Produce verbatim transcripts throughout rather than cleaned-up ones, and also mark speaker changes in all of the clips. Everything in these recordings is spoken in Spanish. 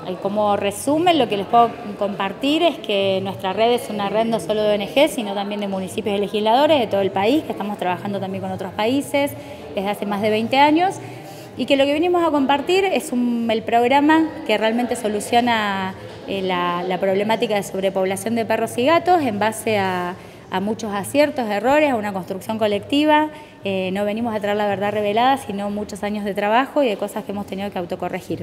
Speaker 1: como resumen, lo que les puedo compartir es que nuestra red es una red no solo de O N G, sino también de municipios y legisladores de todo el país, que estamos trabajando también con otros países desde hace más de veinte años, y que lo que venimos a compartir es un, el programa que realmente soluciona eh, la, la problemática de sobrepoblación de perros y gatos en base a, a muchos aciertos, errores, a una construcción colectiva. Eh, no venimos a traer la verdad revelada, sino muchos años de trabajo y de cosas que hemos tenido que autocorregir.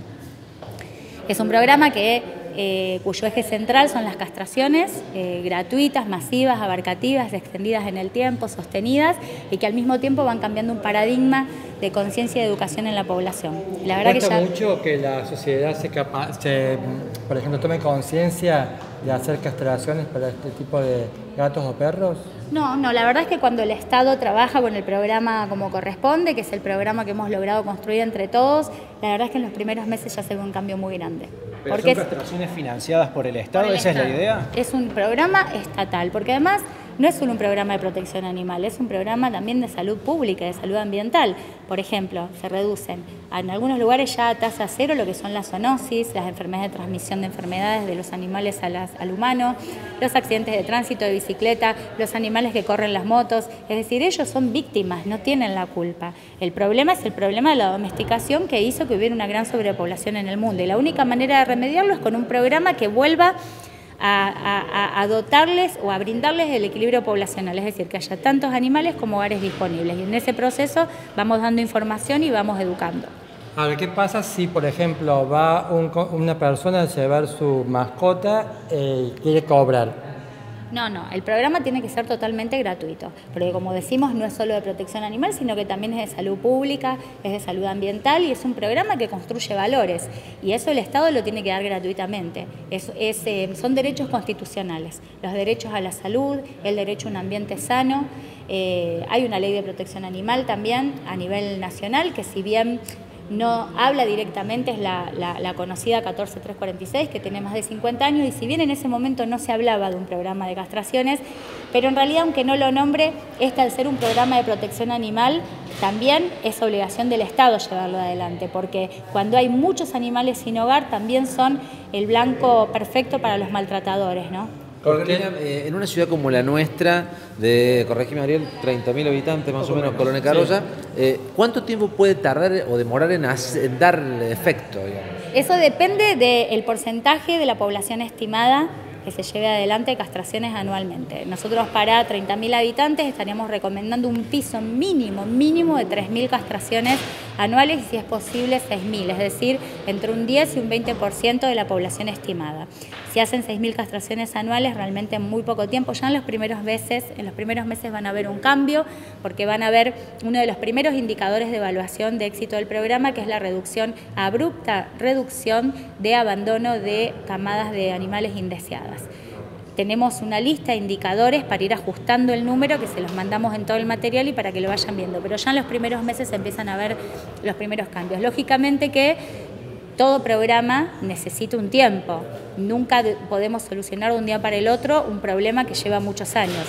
Speaker 1: Es un programa que, eh, cuyo eje central son las castraciones eh, gratuitas, masivas, abarcativas, extendidas en el tiempo, sostenidas, y que al mismo tiempo van cambiando un paradigma de conciencia y educación en la población. La verdad
Speaker 2: ¿Cuesta
Speaker 1: que ya...
Speaker 2: mucho que la sociedad se, capa se por ejemplo, tome conciencia de hacer castraciones para este tipo de gatos o perros?
Speaker 1: No, no, la verdad es que cuando el Estado trabaja con el programa como corresponde, que es el programa que hemos logrado construir entre todos, la verdad es que en los primeros meses ya se ve un cambio muy grande.
Speaker 3: ¿Pero
Speaker 1: porque
Speaker 3: son castraciones financiadas por el Estado?
Speaker 1: por el
Speaker 3: ¿Esa
Speaker 1: Estado.
Speaker 3: es la idea?
Speaker 1: Es un programa estatal, porque además no es solo un programa de protección animal, es un programa también de salud pública, de salud ambiental. Por ejemplo, se reducen en algunos lugares ya a tasa cero lo que son la zoonosis, las enfermedades de transmisión de enfermedades de los animales a las, al humano, los accidentes de tránsito, de bicicleta, los animales que corren las motos. Es decir, ellos son víctimas, no tienen la culpa. El problema es el problema de la domesticación que hizo que hubiera una gran sobrepoblación en el mundo. Y la única manera de remediarlo es con un programa que vuelva A, a, a dotarles o a brindarles el equilibrio poblacional, es decir, que haya tantos animales como hogares disponibles. Y en ese proceso vamos dando información y vamos educando.
Speaker 2: A ver, ¿qué pasa si, por ejemplo, va un, una persona a llevar su mascota eh, y quiere cobrar?
Speaker 1: No, no, el programa tiene que ser totalmente gratuito, porque como decimos, no es solo de protección animal, sino que también es de salud pública, es de salud ambiental y es un programa que construye valores, y eso el Estado lo tiene que dar gratuitamente. Es, es, eh, son derechos constitucionales, los derechos a la salud, el derecho a un ambiente sano. Eh, hay una ley de protección animal también a nivel nacional que, si bien no habla directamente, es la, la, la conocida catorce mil trescientos cuarenta y seis, que tiene más de cincuenta años, y si bien en ese momento no se hablaba de un programa de castraciones, pero en realidad, aunque no lo nombre, este, al ser un programa de protección animal, también es obligación del Estado llevarlo adelante, porque cuando hay muchos animales sin hogar, también son el blanco perfecto para los maltratadores, ¿no?
Speaker 4: Carolina, eh, en una ciudad como la nuestra, de, corregime Ariel, treinta mil habitantes más o menos, Colonia Carolla, eh, ¿cuánto tiempo puede tardar o demorar en, hacer, en dar efecto, digamos?
Speaker 1: Eso depende del porcentaje de la población estimada que se lleve adelante de castraciones anualmente. Nosotros para treinta mil habitantes estaríamos recomendando un piso mínimo, mínimo de tres mil castraciones anuales y, si es posible, seis mil, es decir, entre un diez y un veinte por ciento de la población estimada. Si hacen seis mil castraciones anuales, realmente en muy poco tiempo, ya en los primeros meses, en los primeros meses van a ver un cambio, porque van a ver uno de los primeros indicadores de evaluación de éxito del programa, que es la reducción, abrupta reducción de abandono de camadas de animales indeseadas. Tenemos una lista de indicadores para ir ajustando el número, que se los mandamos en todo el material y para que lo vayan viendo, pero ya en los primeros meses se empiezan a ver los primeros cambios. Lógicamente que todo programa necesita un tiempo, nunca podemos solucionar de un día para el otro un problema que lleva muchos años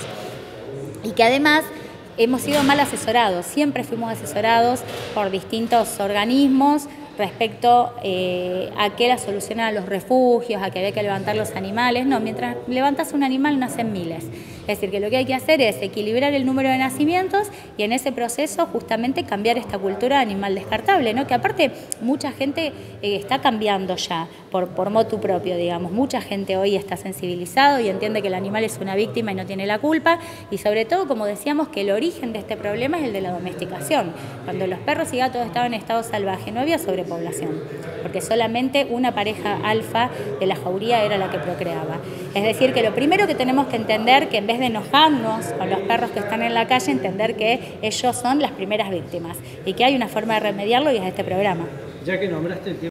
Speaker 1: y que además hemos sido mal asesorados, siempre fuimos asesorados por distintos organismos respecto eh, a que la solución a los refugios, a que había que levantar los animales. No, mientras levantas un animal nacen miles. Es decir, que lo que hay que hacer es equilibrar el número de nacimientos y en ese proceso justamente cambiar esta cultura de animal descartable, ¿no? Que aparte mucha gente eh, está cambiando ya por, por motu propio, digamos. Mucha gente hoy está sensibilizado y entiende que el animal es una víctima y no tiene la culpa, y sobre todo, como decíamos, que el origen de este problema es el de la domesticación. Cuando los perros y gatos estaban en estado salvaje no había sobrepoblación, porque solamente una pareja alfa de la jauría era la que procreaba. Es decir, que lo primero que tenemos que entender, que en vez de enojarnos con los perros que están en la calle, entender que ellos son las primeras víctimas y que hay una forma de remediarlo, y es este programa.
Speaker 3: Ya que nombraste el